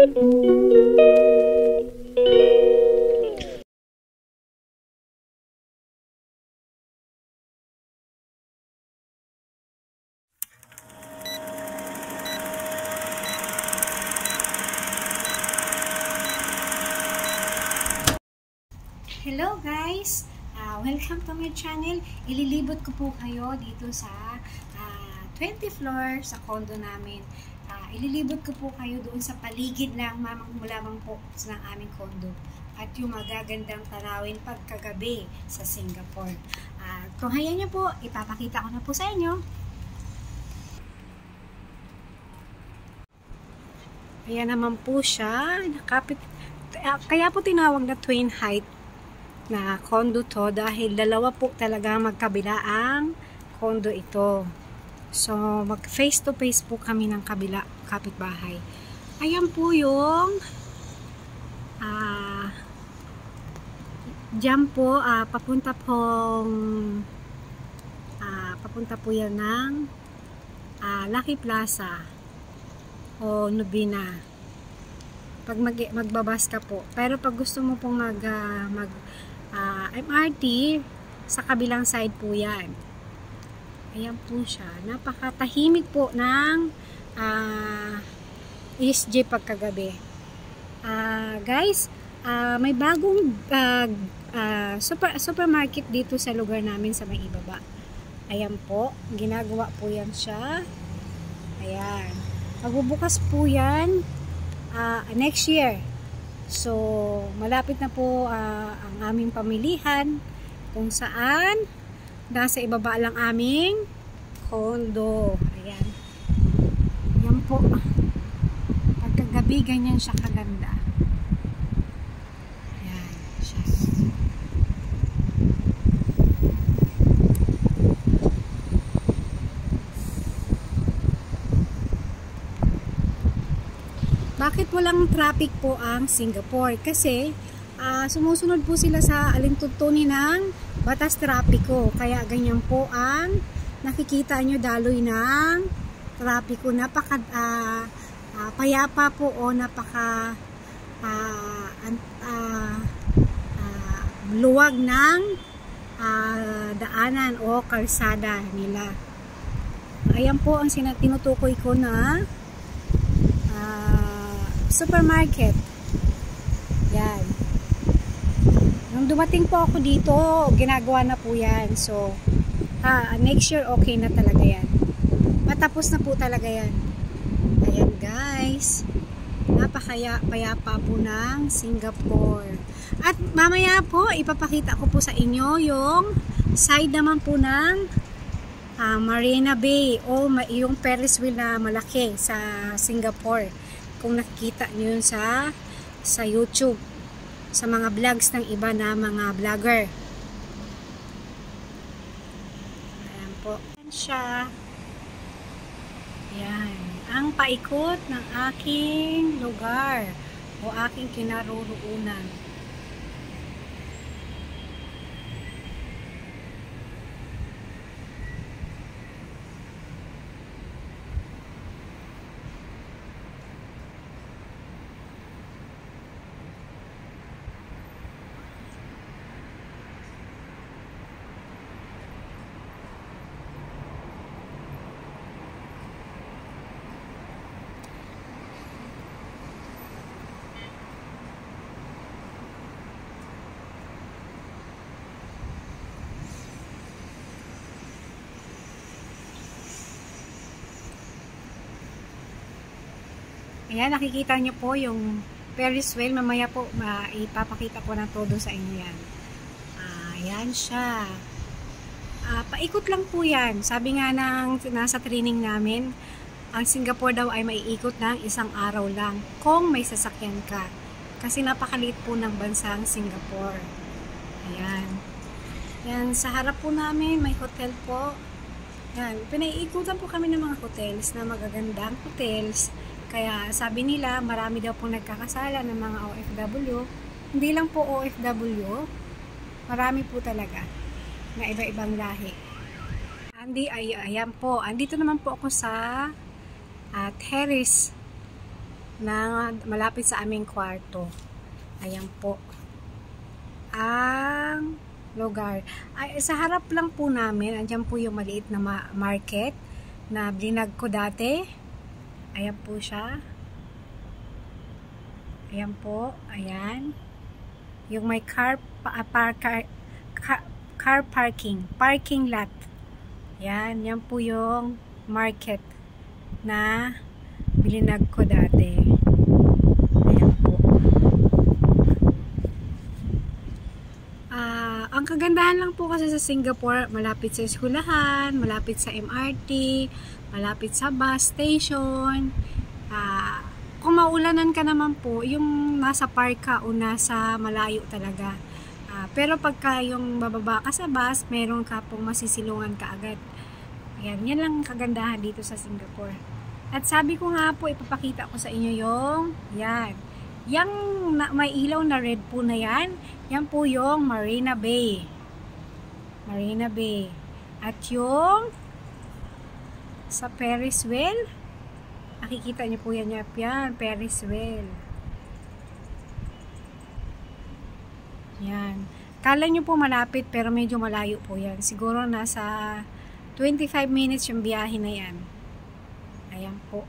Hello guys! Welcome to my channel. Ililibot ko po kayo dito sa 20 floor sa condo namin. Ililibot ko po kayo doon sa paligid lang lamang po ng aming condo. At yung magagandang tanawin pagkagabi sa Singapore. Kung hayaan nyo po, ipapakita ko na po sa inyo. Ayan naman po siya. Kaya po tinawag na twin height na condo to dahil dalawa po talaga magkabila ang condo ito. So mag face to face po kami ng kapitbahay. Ayan po yung dyan po papunta po yan ng Lucky Plaza o Nubina pag magbabas ka po. Pero pag gusto mo pong MRT, sa kabilang side po yan. Ayan po siya. Napakatahimik po ng ESG pagkagabi. Guys, may bagong supermarket dito sa lugar namin sa may ibaba. Ayan po. Ginagawa po yan siya. Ayan. Magbubukas po yan next year. So, malapit na po ang aming pamilihan kung saan nasa ibaba lang aming condo. Ayan. Ayan po. Pagkagabi, ganyan siya kaganda. Ayan siya. Bakit walang traffic po ang Singapore? Kasi sumusunod po sila sa alintuntunin ng batas trapiko. Kaya ganyan po ang nakikita nyo daloy ng trapiko. Napaka payapa po o napaka luwag ng daanan o kalsada nila. Ayan po ang tinutukoy ko na supermarket. Yan. Nung dumating po ako dito, ginagawa na po yan. So, next year okay na talaga yan. Matapos na po talaga yan. Ayan guys. Napakapayapa po ng Singapore. At mamaya po, ipapakita ko po sa inyo yung side naman po ng Marina Bay o yung Ferris wheel na malaki sa Singapore. Kung nakikita nyo yun sa YouTube, sa mga vlogs ng iba na mga vlogger. Ayan po. Ayan siya. Ayan. Ang paikot ng aking lugar o aking kinaroroonan. Ayan, nakikita nyo po yung Ferris wheel. Mamaya po, ipapakita ko na todo sa inyo yan. Ayan siya. Paikot lang po yan. Sabi nga nasa training namin, ang Singapore daw ay maiikot ng isang araw lang kung may sasakyan ka. Kasi napakaliit po ng bansang Singapore. Ayan. Yan, sa harap po namin, may hotel po. Yan, pinaiikutan po kami ng mga hotels na magagandang hotels. Kaya sabi nila, marami daw po nagkakasala ng mga OFW. Hindi lang po OFW, marami po talaga na iba-ibang lahi. Ayan po, andito naman po ako sa terrace na malapit sa aming kwarto. Ayan po ang lugar. Ay, sa harap lang po namin, andyan po yung maliit na market na blinag ko dati. Ayan po siya. Ayan po, ayan. Yung may car parking lot. Yan po yung market na blinag ko dati. Ayan po. Ang kagandahan lang po kasi sa Singapore, malapit sa eskwelahan, malapit sa MRT, malapit sa bus station. Kung maulanan ka naman po, yung nasa park ka o nasa malayo talaga. Pero pagka yung bababa ka sa bus, meron ka pong masisilungan ka agad. Ayan, yan lang kagandahan dito sa Singapore. At sabi ko nga po, ipapakita ko sa inyo yung yan. Yang may ilaw na red po na yan, yan po yung Marina Bay. Marina Bay. At yung sa Ferris wheel, nakikita niyo po yan, yan, Ferris wheel. Yan. Kala nyo po malapit pero medyo malayo po yan. Siguro nasa 25 minutes yung biyahe na yan. Ayan po.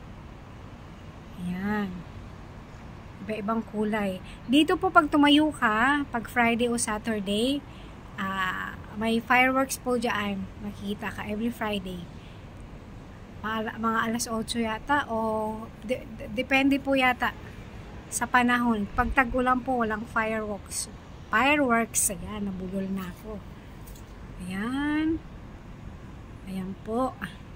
Ayan. Iba-ibang kulay. Dito po pag tumayo ka, pag Friday o Saturday, may fireworks po dyan. Makikita ka every Friday. Mga alas 8 yata o depende po yata sa panahon. Pag tag-ulan po, walang fireworks. Ayan, nabulol na ako. Ayan. Ayan po.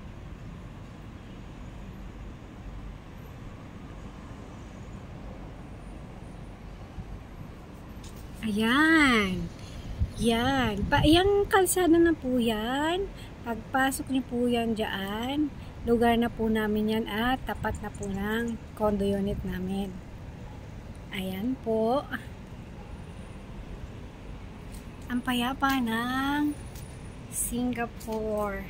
Ayan. Yan. Yung kalsada na po yan. Pagpasok niyo po yan dyan. Lugar na po namin yan at tapat na po ng condo unit namin. Ayan po. Ang payapa ng Singapore.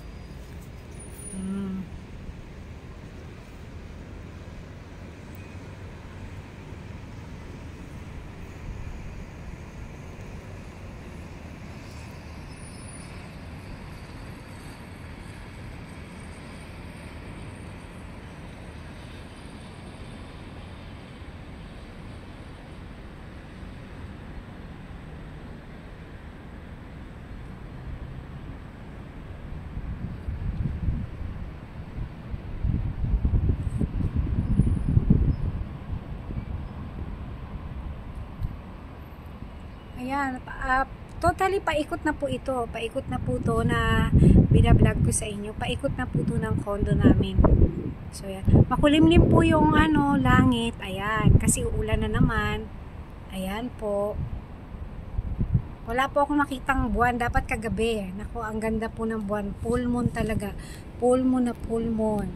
Ayan, totally paikot na po ito. Paikot na po to na binablog ko sa inyo. Paikot na po to ng condo namin. So, yan. Makulimlim po yung langit. Ayan, kasi uulan na naman. Ayan po. Wala po akong makitang buwan. Dapat kagabi. Naku, ang ganda po ng buwan. Full moon talaga. Full moon na full moon.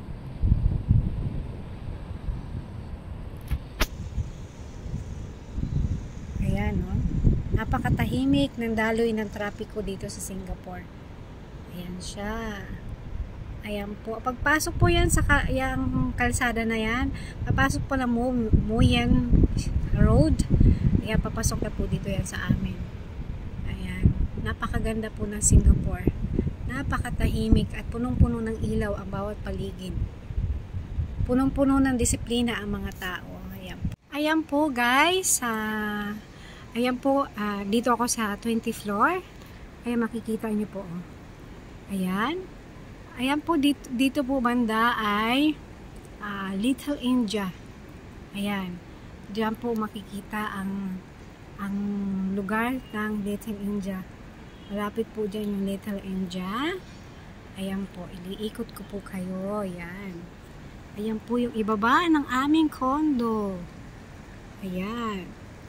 Ayan, no? Napakatahimik ng daloy ng trapiko dito sa Singapore. Ayan siya. Ayan po. Pagpasok po yan sa yung kalsada na yan, papasok po na Muyen Road. Ayan, papasok na po dito yan sa amin. Ayan. Napakaganda po ng Singapore. Napakatahimik at punong-puno ng ilaw ang bawat paligid. Punong-puno ng disiplina ang mga tao. Ayan. Ayan po guys. Ayan po, dito ako sa 20th floor. Ayan, makikita nyo po. Ayan. Ayan po, dito po banda ay Little India. Ayan. Diyan po makikita ang lugar ng Little India. Malapit po dyan yung Little India. Ayan po, iliikot ko po kayo. Ayan. Ayan po yung ibaba ng aming condo. Ayan.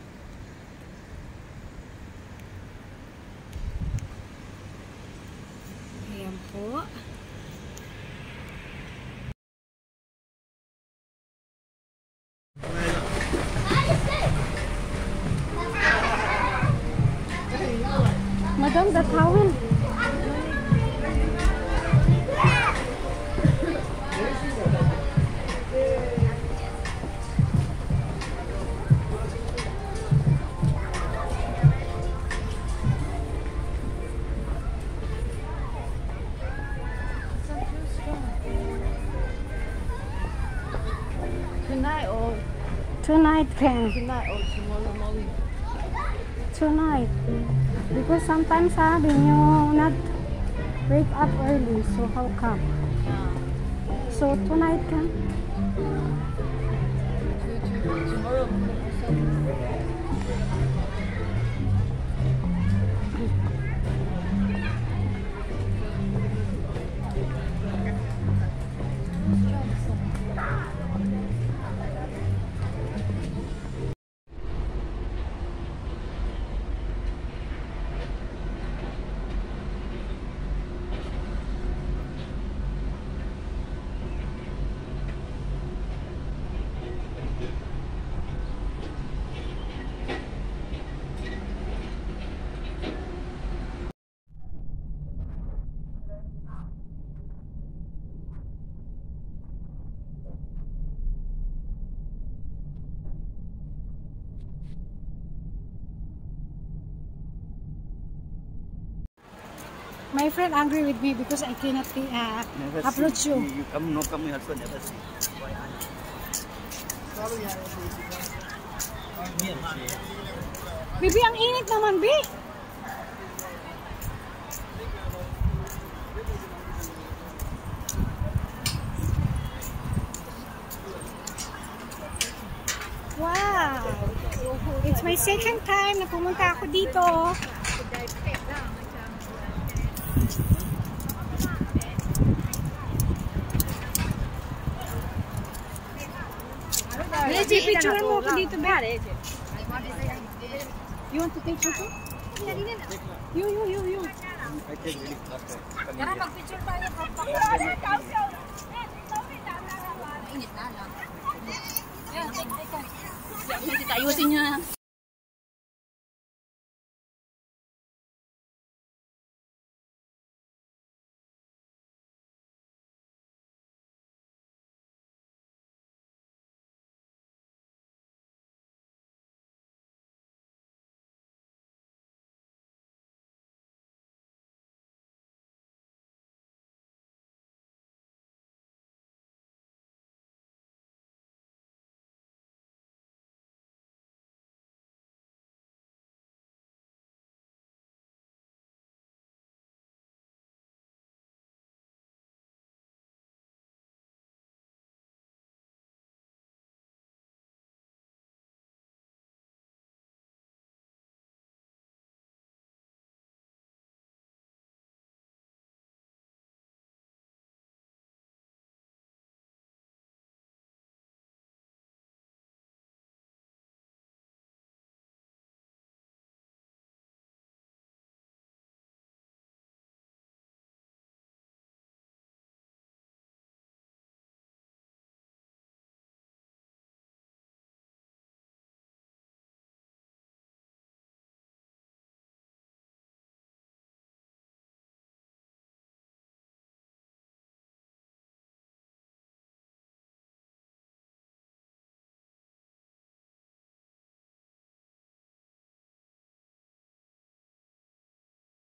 Ayan po. Madam, the towel. Tonight or Tonight, Ken. tonight or tomorrow morning? Tonight. Because sometimes when you not wake up early, so how come? So tonight, Ken. Tomorrow morning also. My friend angry with me because I cannot approach you. You come, no come, you also never see. Bibi, ang init naman, Bi. Wow! It's my second time na pumunta ako dito. Reji, picture mo ako dito, Bi. You want to take photo? You. I take really fast. Tara, mag-picture tayo. Init na lang. Ayusin niyo na.